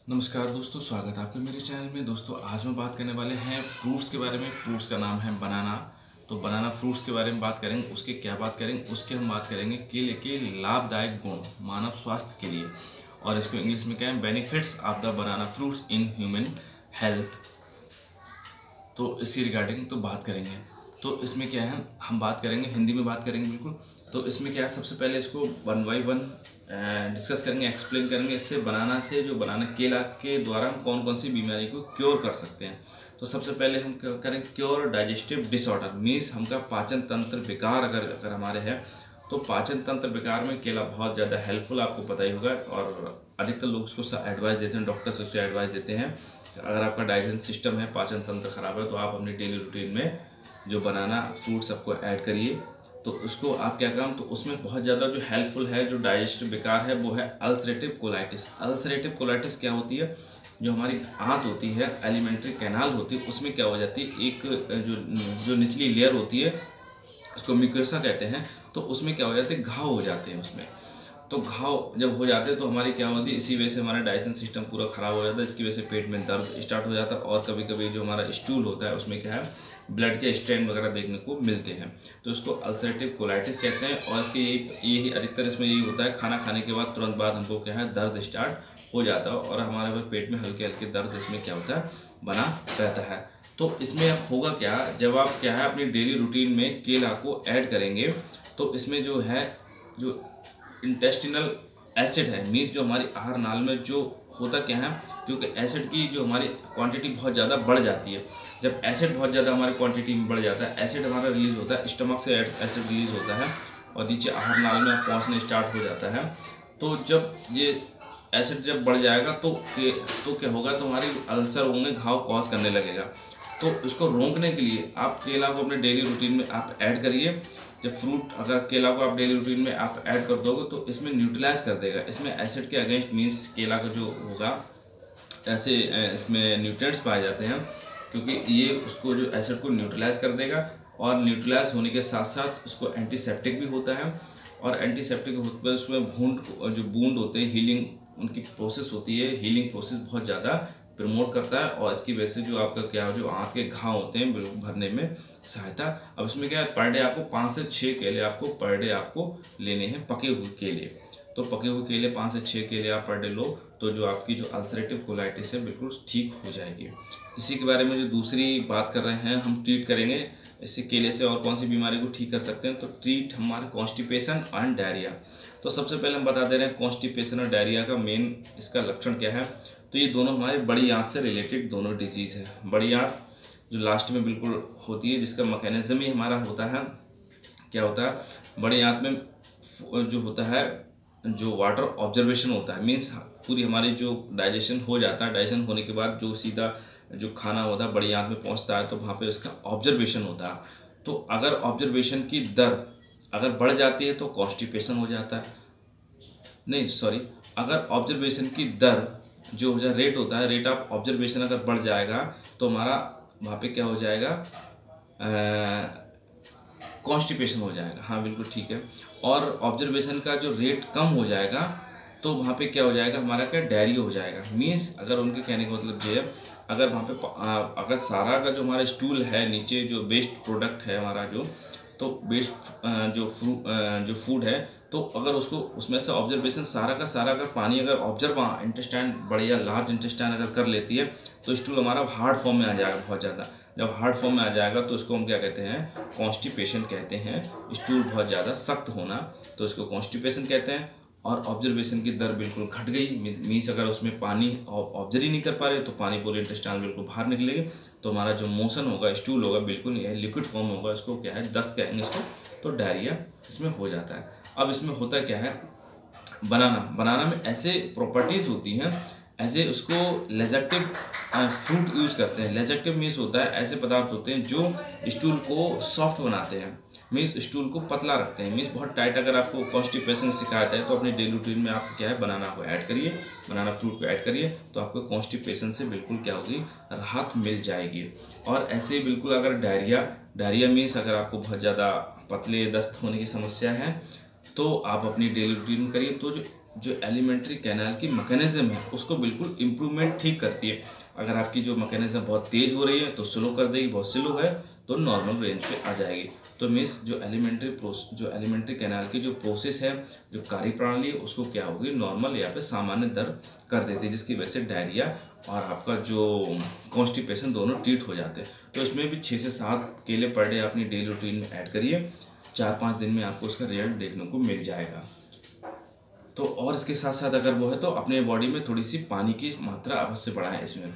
नमस्कार दोस्तों, स्वागत है आपका मेरे चैनल में। दोस्तों आज मैं बात करने वाले हैं फ्रूट्स के बारे में। फ्रूट्स का नाम है बनाना। तो बनाना फ्रूट्स के बारे में बात करेंगे। उसके क्या बात करेंगे, उसके हम बात करेंगे केले के लाभदायक गुण मानव स्वास्थ्य के लिए, और इसको इंग्लिश में क्या है, benefits of the banana fruits in human health. तो इसी रिगार्डिंग तो बात करेंगे। तो इसमें क्या है, हम बात करेंगे, हिंदी में बात करेंगे बिल्कुल। तो इसमें क्या है, सबसे पहले इसको वन बाई वन डिस्कस करेंगे, एक्सप्लेन करेंगे। इससे बनाना से जो बनाना केला के द्वारा हम कौन कौन सी बीमारी को क्योर कर सकते हैं। तो सबसे पहले हम क्या करें, क्योर डाइजेस्टिव डिसऑर्डर, मीन्स हमका पाचन तंत्र विकार अगर हमारे है तो पाचन तंत्र विकार में केला बहुत ज़्यादा हेल्पफुल, आपको पता ही होगा। और अधिकतर लोग उसको एडवाइस देते हैं, डॉक्टर्स उसको एडवाइस देते हैं। अगर आपका डाइजेशन सिस्टम है, पाचन तंत्र खराब है, तो आप अपनी डेली रूटीन में जो बनाना फ्रूट्स सबको ऐड करिए। तो उसको आप क्या करें, तो उसमें बहुत ज़्यादा जो हेल्पफुल है, जो डाइजेस्टिव विकार है, वो है अल्सरेटिव कोलाइटिस। अल्सरेटिव कोलाइटिस क्या होती है, जो हमारी आंत होती है, एलिमेंट्री कैनाल होती है, उसमें क्या हो जाती है, एक जो निचली लेयर होती है, उसको म्यूकोसा कहते हैं। तो उसमें क्या हो जाते हैं, घाव हो जाते हैं उसमें। तो घाव जब हो जाते हैं तो हमारी क्या होती है, इसी वजह से हमारा डाइजेशन सिस्टम पूरा ख़राब हो जाता है। इसकी वजह से पेट में दर्द स्टार्ट हो जाता है, और कभी कभी जो हमारा स्टूल होता है उसमें क्या है, ब्लड के स्टेन वगैरह देखने को मिलते हैं। तो इसको अल्सरेटिव कोलाइटिस कहते हैं। और इसके यही अधिकतर इसमें यही होता है, खाना खाने के बाद तुरंत बाद हमको क्या है, दर्द स्टार्ट हो जाता है, और हमारे पेट में हल्के हल्के दर्द इसमें क्या होता है, बना रहता है। तो इसमें होगा क्या, जब आप क्या है अपनी डेली रूटीन में केला को ऐड करेंगे, तो इसमें जो है, जो इंटेस्टिनल एसिड है, मीन्स जो हमारी आहार नाल में जो होता क्या है, क्योंकि एसिड की जो हमारी क्वांटिटी बहुत ज़्यादा बढ़ जाती है। जब एसिड बहुत ज़्यादा हमारी क्वांटिटी में बढ़ जाता है, एसिड हमारा रिलीज होता है, स्टमक से एसिड रिलीज होता है और नीचे आहार नाल में पहुँचने स्टार्ट हो जाता है। तो जब ये एसिड जब बढ़ जाएगा तो क्या होगा, तो हमारी अल्सर होंगे, घाव कॉज करने लगेगा। तो इसको रोकने के लिए आप केला को अपने डेली रूटीन में आप ऐड करिए। जब फ्रूट, अगर केला को आप डेली रूटीन में आप ऐड कर दोगे तो इसमें न्यूट्रलाइज कर देगा। इसमें एसिड के अगेंस्ट, मीन्स केला का जो होगा, ऐसे इसमें न्यूट्रिएंट्स पाए जाते हैं, क्योंकि ये उसको जो एसिड को न्यूट्रलाइज कर देगा। और न्यूट्रलाइज होने के साथ साथ उसको एंटीसेप्टिक भी होता है। और एंटीसेप्टिक होते हैं उसमें जो बूंद होते हैं, हीलिंग उनकी प्रोसेस होती है, हीलिंग प्रोसेस बहुत ज़्यादा प्रमोट करता है। और इसकी वजह से जो आपका क्या हो, जो आंत के घाव होते हैं बिल्कुल भरने में सहायता। अब इसमें क्या है, पर डे आपको 5 से 6 केले आपको पर डे आपको लेने हैं, पके हुए केले। तो पके हुए केले 5 से 6 केले आप पर डे लो, तो जो आपकी जो अल्सरेटिव कोलाइटिस है बिल्कुल ठीक हो जाएगी। इसी के बारे में जो दूसरी बात कर रहे हैं, हम ट्रीट करेंगे इससे केले से और कौन सी बीमारी को ठीक कर सकते हैं। तो ट्रीट हमारे कॉन्स्टिपेशन एंड डायरिया। तो सबसे पहले हम बता दे रहे हैं कॉन्स्टिपेशन और डायरिया का मेन इसका लक्षण क्या है। तो ये दोनों हमारे बड़ी आंत से रिलेटेड दोनों डिजीज़ है। बड़ी आंत जो लास्ट में बिल्कुल होती है, जिसका मैकेनिज्म ही हमारा होता है, क्या होता है, बड़ी आंत में जो होता है, जो वाटर ऑब्जर्वेशन होता है, मीन्स पूरी हमारी जो डाइजेशन हो जाता है, डाइजेशन होने के बाद जो सीधा जो खाना होता है बड़ी आंत में पहुंचता है, तो वहाँ पे उसका ऑब्जर्वेशन होता है। तो अगर ऑब्जर्वेशन की दर अगर बढ़ जाती है तो कॉन्स्टिपेशन हो जाता है, नहीं सॉरी, अगर ऑब्जर्वेशन की दर जो हो जाए, रेट होता है, रेट ऑफ ऑब्जर्वेशन अगर बढ़ जाएगा तो हमारा वहाँ पे क्या हो जाएगा, कॉन्स्टिपेशन हो जाएगा। हाँ बिल्कुल ठीक है। और ऑब्जर्वेशन का जो रेट कम हो जाएगा तो वहाँ पे क्या हो जाएगा, हमारा क्या, डायरिया हो जाएगा। मीन्स अगर उनके कहने का मतलब ये है, अगर वहाँ पे अगर सारा का जो हमारा स्टूल है, नीचे जो वेस्ट प्रोडक्ट है हमारा, जो तो वेस्ट जो फूड है, तो अगर उसको उसमें से ऑब्जर्वेशन सारा का सारा अगर पानी अगर ऑब्जर्व इंटेस्टाइन बढ़िया लार्ज इंटेस्टाइन अगर कर लेती है, तो स्टूल हमारा हार्ड फॉर्म में आ जाएगा बहुत ज़्यादा। जब हार्ड फॉर्म में आ जाएगा तो इसको हम क्या कहते हैं, कॉन्स्टिपेशन कहते हैं। स्टूल बहुत ज़्यादा सख्त होना, तो इसको कॉन्स्टिपेशन कहते हैं। और ऑब्जर्वेशन की दर बिल्कुल घट गई, मीन्स अगर उसमें पानी ऑब्जर्व ही नहीं कर पा रहे तो पानी पूरे इंटेस्टाइन बिल्कुल बाहर निकलेगी, तो हमारा जो मोशन होगा, स्टूल होगा, बिल्कुल यह लिक्विड फॉर्म होगा, इसको क्या है, दस्त कहेंगे इसको। तो डायरिया इसमें हो जाता है। अब इसमें होता क्या है, बनाना में ऐसे प्रॉपर्टीज़ होती हैं, ऐसे उसको लेजेक्टिव फ्रूट यूज़ करते हैं। लेजेक्टिव मीन्स होता है ऐसे पदार्थ होते हैं जो स्टूल को सॉफ्ट बनाते हैं, मीन्स स्टूल को पतला रखते हैं। मीन्स बहुत टाइट अगर आपको कॉन्स्टिपेशन की शिकायत है तो अपनी डेली रूटीन में आप क्या है, बनाना को ऐड करिए, बनाना फ्रूट को ऐड करिए, तो आपको कॉन्स्टिपेशन से बिल्कुल क्या होगी, राहत मिल जाएगी। और ऐसे बिल्कुल अगर डायरिया मीन्स अगर आपको बहुत ज़्यादा पतले दस्त होने की समस्या है, तो आप अपनी डेली रूटीन में करिए। तो जो जो एलिमेंट्री कैनाल की मैकेनिज्म है उसको बिल्कुल इम्प्रूवमेंट ठीक करती है। अगर आपकी जो मैकेनिज्म बहुत तेज़ हो रही है तो स्लो कर देगी, बहुत स्लो है तो नॉर्मल रेंज पे आ जाएगी। तो मीन्स जो एलिमेंट्री कैनाल की जो प्रोसेस है, जो कार्यप्रणाली है, उसको क्या होगी, नॉर्मल या फिर सामान्य दर कर देती है, जिसकी वजह से डायरिया और आपका जो कॉन्स्टिपेशन दोनों ट्रीट हो जाते हैं। तो इसमें भी 6 से 7 केले पर डे अपनी डेली रूटीन में ऐड करिए, 4-5 दिन में आपको उसका रिजल्ट देखने को मिल जाएगा। तो और इसके साथ साथ अगर वो है तो अपने बॉडी में थोड़ी सी पानी की मात्रा अवश्य बढ़ाएं इसमें,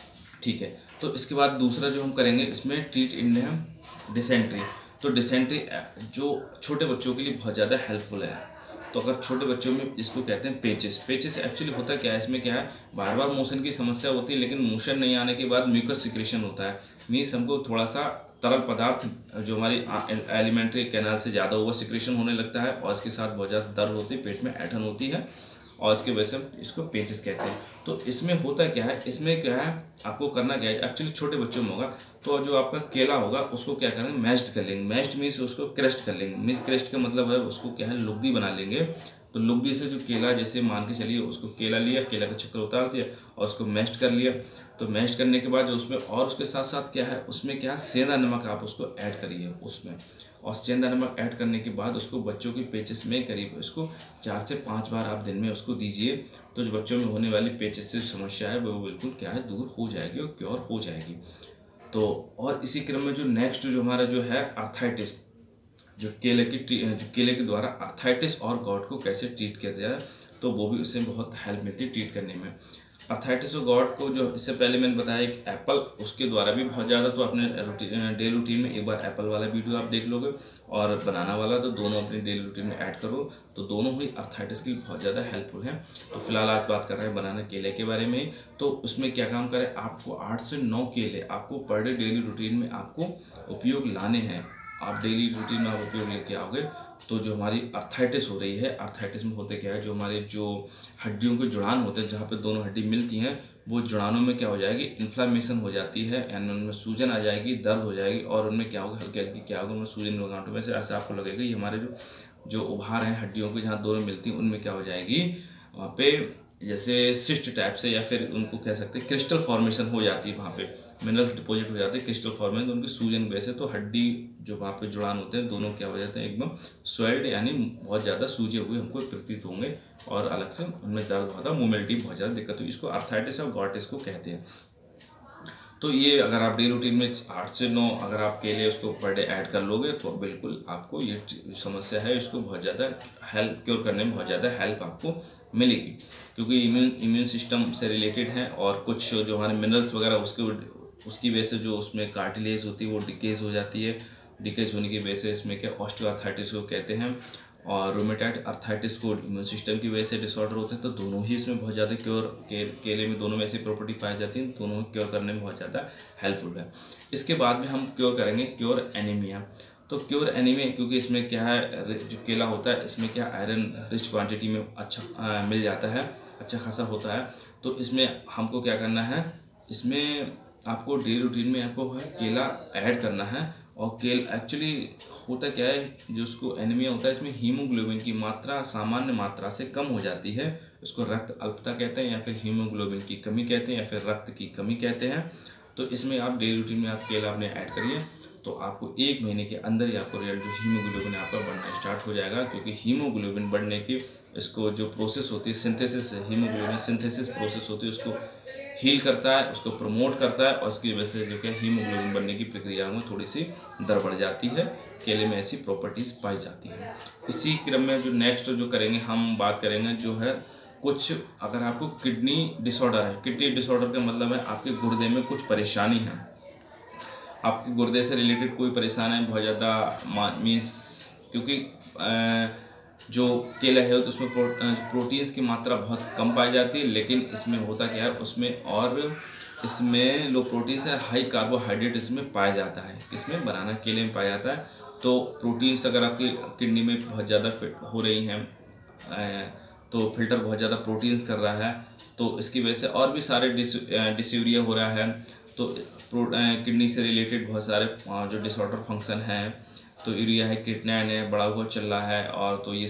ठीक है। तो इसके बाद दूसरा जो हम करेंगे इसमें ट्रीट इन है डिसेंट्री। तो डिसेंट्री जो छोटे बच्चों के लिए बहुत ज़्यादा हेल्पफुल है। तो अगर छोटे बच्चों में इसको कहते हैं पेचेस एक्चुअली होता क्या है, इसमें क्या है, बार बार मोशन की समस्या होती है, लेकिन मोशन नहीं आने के बाद म्यूकस सिक्रेशन होता है। मीन्स हमको थोड़ा सा तरल पदार्थ जो हमारी एलिमेंट्री कैनाल से ज़्यादा ओवर सिक्रेशन होने लगता है, और इसके साथ बहुत ज़्यादा दर्द होती है, पेट में ऐंठन होती है, और इसकी वजह से इसको पेचेस कहते हैं। तो इसमें होता क्या है, इसमें क्या है, आपको करना क्या है, एक्चुअली छोटे बच्चों में होगा तो जो आपका केला होगा उसको क्या करेंगे, मैश्ड कर लेंगे। मैश्ड मीन्स उसको क्रस्ट कर लेंगे। मीन्स क्रस्ट का मतलब है उसको क्या है, लुगदी बना लेंगे। तो लुगदी से जो केला, जैसे मान के चलिए उसको केला लिया, केला का चक्कर उतार दिया और उसको मैश्ड कर लिया। तो मैश्ड करने के बाद जो उसमें, और उसके साथ साथ क्या है, उसमें क्या है, सेंधा नमक आप उसको ऐड करिए उसमें, और सेंधा नमक ऐड करने के बाद उसको बच्चों के पेचेस में करीब उसको 4 से 5 बार आप दिन में उसको दीजिए। तो जो बच्चों में होने वाली पेचेस से समस्या है वो बिल्कुल क्या है, दूर हो जाएगी और क्योर हो जाएगी। तो और इसी क्रम में जो नेक्स्ट जो हमारा जो है आर्थराइटिस, जो केले के द्वारा आर्थराइटिस और गॉट को कैसे ट्रीट किया जाए, तो वो भी उससे बहुत हेल्प मिलती है ट्रीट करने में। आर्थराइटिस और गॉट को जो इससे पहले मैंने बताया एक एप्पल, उसके द्वारा भी बहुत ज़्यादा, तो अपने डेली रूटीन में एक बार एप्पल वाला वीडियो आप देख लोगे और बनाना वाला, तो दोनों अपनी डेली रूटीन में ऐड करो, तो दोनों ही आर्थराइटिस के लिए बहुत ज़्यादा हेल्पफुल हैं। तो फिलहाल आज बात कर रहे हैं बनाना केले के बारे में। तो उसमें क्या काम करें, आपको 8 से 9 केले आपको पर डे डेली रूटीन में आपको उपयोग लाने हैं। आप डेली रूटीन में आप उपयोग लेके आओगे तो जो हमारी आर्थराइटिस हो रही है, आर्थराइटिस में होते क्या है, जो हमारे जो हड्डियों के जुड़ान होते हैं, जहाँ पे दोनों हड्डी मिलती हैं, वो जुड़ानों में क्या हो जाएगी, इन्फ्लामेशन हो जाती है, यानी उनमें सूजन आ जाएगी, दर्द हो जाएगी, और उनमें क्या होगा, हल्की हल्की क्या होगा, उनमें सूजन गांठों में से ऐसा आपको लगेगा ये हमारे जो उभार हैं हड्डियों के, जहाँ दोनों मिलती हैं, उनमें क्या हो जाएगी, वहाँ पे जैसे सिस्ट टाइप से, या फिर उनको कह सकते हैं क्रिस्टल फॉर्मेशन हो जाती है, वहाँ पे मिनरल डिपॉजिट हो जाते हैं, क्रिस्टल फॉर्मेशन, तो उनकी सूजन की वजह से तो हड्डी जो वहाँ पे जुड़ान होते हैं दोनों क्या हो जाते हैं, एकदम स्वेल्ड, यानी बहुत ज़्यादा सूजे हुए हमको प्रतीत होंगे, और अलग से उनमें दर्द होता है, मोबिलिटी बहुत ज़्यादा दिक्कत हुई, इसको आर्थराइटिस और गॉटिस को कहते हैं। तो ये अगर आप डेली रूटीन में 8 से 9 अगर आप केले उसको पर डे ऐड कर लोगे तो बिल्कुल आपको ये समस्या है इसको बहुत ज़्यादा हेल्प क्योर करने में बहुत ज़्यादा हेल्प आपको मिलेगी, क्योंकि इम्यून सिस्टम से रिलेटेड है, और कुछ जो हमारे मिनरल्स वगैरह उसकी वजह से जो उसमें कार्टिलेज होती है वो डिकेज हो जाती है। डिकेज होने की वजह से इसमें क्या ऑस्टियोआर्थराइटिस को कहते हैं, और रोमेटाइड अर्थराइटिस को इम्यून सिस्टम की वजह से डिसऑर्डर होते हैं। तो दोनों ही इसमें बहुत ज़्यादा केले में दोनों में ऐसी प्रॉपर्टी पाई जाती हैं, दोनों क्योर करने में बहुत ज़्यादा हेल्पफुल है। इसके बाद में हम क्योर करेंगे क्योर एनीमिया। तो क्योर एनीमिया, क्योंकि इसमें क्या है, जो केला होता है इसमें क्या आयरन रिच क्वांटिटी में अच्छा मिल जाता है, अच्छा खासा होता है। तो इसमें हमको क्या करना है, इसमें आपको डेली रूटीन में आपको है केला ऐड करना है। और एक्चुअली होता क्या है, जो उसको एनीमिया होता है, इसमें हीमोग्लोबिन की मात्रा सामान्य मात्रा से कम हो जाती है, इसको रक्त अल्पता कहते हैं, या फिर हीमोग्लोबिन की कमी कहते हैं, या फिर रक्त की कमी कहते हैं। तो इसमें आप डेली रूटीन में आप केला अपने ऐड करिए, तो आपको 1 महीने के अंदर ही आपको रिजल्ट जो हीमोग्लोबिन आपका बढ़ना स्टार्ट हो जाएगा। क्योंकि हीमोग्लोबिन बढ़ने की इसको जो प्रोसेस होती है सिंथेसिस, हीमोग्लोबिन सिंथेसिस प्रोसेस होती है, उसको हील करता है, उसको प्रमोट करता है, और इसकी वजह से जो क्या हीमोग्लोबिन बनने की प्रक्रिया में थोड़ी सी दर बढ़ जाती है। केले में ऐसी प्रॉपर्टीज़ पाई जाती हैं। इसी क्रम में जो नेक्स्ट जो करेंगे, हम बात करेंगे जो है कुछ, अगर आपको किडनी डिसऑर्डर है, किडनी डिसऑर्डर का मतलब है आपके गुर्दे में कुछ परेशानी है, आपके गुर्दे से रिलेटेड कोई परेशानी है बहुत ज़्यादा, मीन्स क्योंकि जो केला है तो उसमें प्रोटीन्स की मात्रा बहुत कम पाई जाती है, लेकिन इसमें होता क्या है, उसमें और इसमें लो प्रोटीन्स है, हाई कार्बोहाइड्रेट इसमें पाया जाता है, इसमें बनाना केले में पाया जाता है। तो प्रोटीन्स अगर आपकी किडनी में बहुत ज़्यादा फिट हो रही हैं, तो फिल्टर बहुत ज़्यादा प्रोटीन्स कर रहा है, तो इसकी वजह से और भी सारे डिस्यूरिया हो रहा है। तो किडनी से रिलेटेड बहुत सारे जो डिसऑर्डर फंक्शन हैं, तो यूरिया है, क्रिएटिनिन है, बड़ा हुआ चल रहा है, और तो ये सब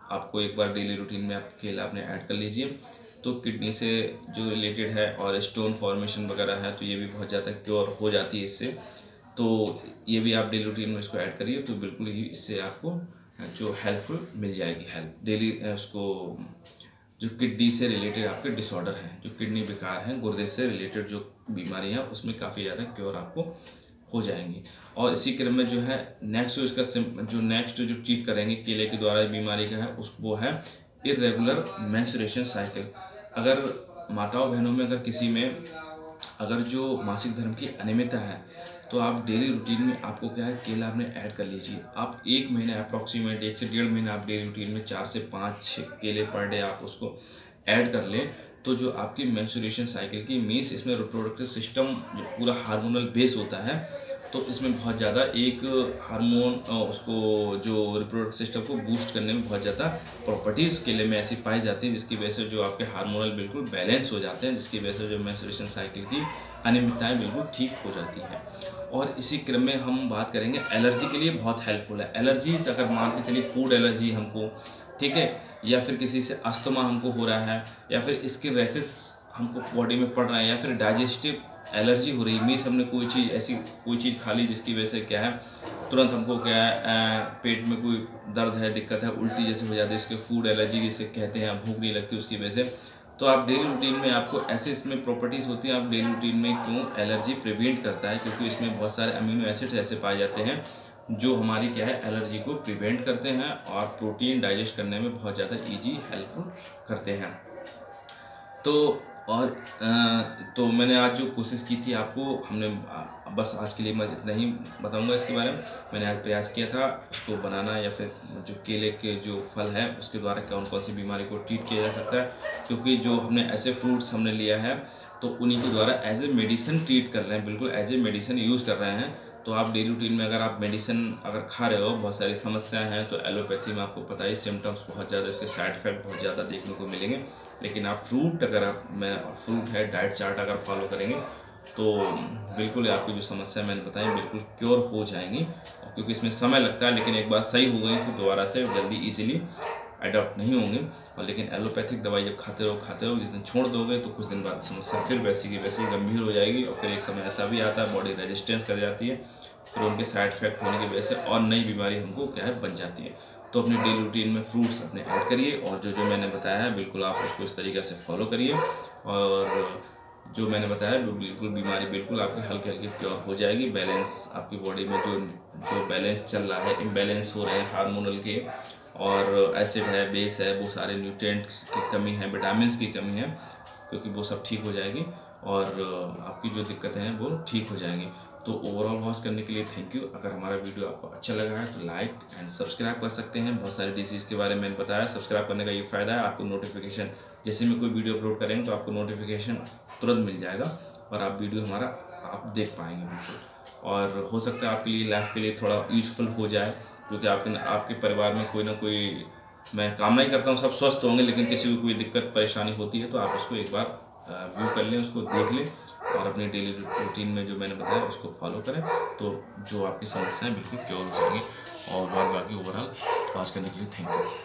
आपको एक बार डेली रूटीन में आप केला आपने ऐड कर लीजिए, तो किडनी से जो रिलेटेड है और स्टोन फॉर्मेशन वगैरह है तो ये भी बहुत ज़्यादा क्योर हो जाती है इससे। तो ये भी आप डेली रूटीन में इसको ऐड करिए, तो बिल्कुल ही इससे आपको जो हेल्पफुल मिल जाएगी हेल्प डेली। उसको जो किडनी से रिलेटेड आपके डिसऑर्डर हैं, जो किडनी विकार हैं, गुर्दे से रिलेटेड जो बीमारियां, उसमें काफ़ी ज़्यादा क्योर आपको हो जाएंगी। और इसी क्रम में जो है नेक्स्ट जो ट्रीट करेंगे केले के द्वारा बीमारी का है वो है इरेगुलर मेंस्ट्रुएशन साइकिल। अगर माताओं बहनों में अगर किसी में अगर जो मासिक धर्म की अनियमितता है तो आप डेली रूटीन में आपको क्या है केला आपने ऐड कर लीजिए। आप 1 महीने अप्रॉक्सीमेट 1 से 1.5 महीना आप डेली रूटीन में 4 से 5 केले पर डे आप उसको ऐड कर लें, तो जो आपकी मेंस्ट्रुएशन साइकिल की मीन्स इसमें रिप्रोडक्टिव सिस्टम जो पूरा हार्मोनल बेस होता है, तो इसमें बहुत ज़्यादा एक हार्मोन उसको जो रिप्रोडक्टिव सिस्टम को बूस्ट करने में बहुत ज़्यादा प्रॉपर्टीज़ केले में ऐसी पाई जाती है, जिसकी वजह से जो आपके हार्मोनल बिल्कुल बैलेंस हो जाते हैं, जिसकी वजह से जो मेंस्ट्रुएशन साइकिल की अनियमितताएं बिल्कुल ठीक हो जाती हैं। और इसी क्रम में हम बात करेंगे एलर्जी के लिए बहुत हेल्पफुल है। एलर्जीज अगर मान के चलिए फूड एलर्जी हमको, ठीक है, या फिर किसी से अस्थमा हमको हो रहा है, या फिर स्किन रैशेस हमको बॉडी में पड़ रहा है, या फिर डाइजेस्टिव एलर्जी हो रही है, मीन्स हमने कोई चीज़ खा ली जिसकी वजह से क्या है तुरंत हमको क्या है पेट में कोई दर्द है, दिक्कत है, उल्टी जैसे हो जाती है, इसके फूड एलर्जी जिसे कहते हैं, भूख नहीं लगती उसकी वजह से। तो आप डेली रूटीन में आपको ऐसे इसमें प्रॉपर्टीज़ होती हैं, आप डेली रूटीन में क्यों एलर्जी प्रिवेंट करता है, क्योंकि इसमें बहुत सारे अमीनो एसिड्स ऐसे पाए जाते हैं जो हमारी क्या है एलर्जी को प्रिवेंट करते हैं और प्रोटीन डाइजेस्ट करने में बहुत ज़्यादा ईजी हेल्पफुल करते हैं। तो मैंने आज जो कोशिश की थी आपको हमने बस आज के लिए मैं इतना ही बताऊंगा इसके बारे में। मैंने आज प्रयास किया था उसको बनाना, या फिर जो केले के जो फल है उसके द्वारा कौन कौन सी बीमारी को ट्रीट किया जा सकता है, क्योंकि जो हमने ऐसे फ्रूट्स हमने लिया है तो उन्हीं के द्वारा एज ए मेडिसिन ट्रीट कर रहे हैं, बिल्कुल एज ए मेडिसिन यूज़ कर रहे हैं। तो आप डेली रूटीन में अगर आप मेडिसिन अगर खा रहे हो, बहुत सारी समस्याएं हैं, तो एलोपैथी में आपको पता ही सिम्टम्स बहुत ज़्यादा, इसके साइड इफेक्ट बहुत ज़्यादा देखने को मिलेंगे। लेकिन आप फ्रूट है डाइट चार्ट अगर फॉलो करेंगे तो बिल्कुल आपकी जो समस्या मैंने बताई बिल्कुल क्योर हो जाएंगी। और क्योंकि इसमें समय लगता है, लेकिन एक बार सही हो गई तो दोबारा से जल्दी ईजिली अडॉप्ट नहीं होंगे। और लेकिन एलोपैथिक दवाई जब खाते रहो जिस दिन छोड़ दोगे तो कुछ दिन बाद समस्या फिर वैसी की वैसी गंभीर हो जाएगी, और फिर एक समय ऐसा भी आता है बॉडी रेजिस्टेंस कर जाती है, फिर उनके साइड इफेक्ट होने की वजह से और नई बीमारी हमको क्या है बन जाती है। तो अपनी डेली रूटीन में फ्रूट्स अपने ऐड करिए, और जो मैंने बताया है बिल्कुल आप उसको इस तरीके से फॉलो करिए, और जो मैंने बताया बिल्कुल बीमारी बिल्कुल आपकी हल्की हल्की क्योर हो जाएगी। बैलेंस आपकी बॉडी में जो बैलेंस चल रहा है, इम्बैलेंस हो रहे हैं हार्मोनल के, और एसिड है, बेस है, वो सारे न्यूट्रिएंट्स की कमी है, विटामिन्स की कमी है, क्योंकि वो सब ठीक हो जाएगी और आपकी जो दिक्कतें हैं वो ठीक हो जाएंगी। तो ओवरऑल वॉच करने के लिए थैंक यू। अगर हमारा वीडियो आपको अच्छा लगा है तो लाइक एंड सब्सक्राइब कर सकते हैं। बहुत सारे डिजीज़ के बारे में मैंने बताया, सब्सक्राइब करने का ये फ़ायदा है, आपको नोटिफिकेशन जैसे में कोई वीडियो अपलोड करेंगे तो आपको नोटिफिकेशन तुरंत मिल जाएगा और आप वीडियो हमारा आप देख पाएंगे बिल्कुल। और हो सकता है आपके लिए लाइफ के लिए थोड़ा यूजफुल हो जाए, क्योंकि आपके परिवार में कोई ना कोई, मैं कामना ही करता हूँ सब स्वस्थ होंगे, लेकिन किसी को कोई दिक्कत परेशानी होती है तो आप उसको एक बार व्यू कर लें, उसको देख लें और अपनी डेली रूटीन में जो मैंने बताया उसको फॉलो करें, तो जो आपकी समस्याएं बिल्कुल क्योर हो जाएंगी। और बाकी ओवरऑल वॉच करने के लिए थैंक यू।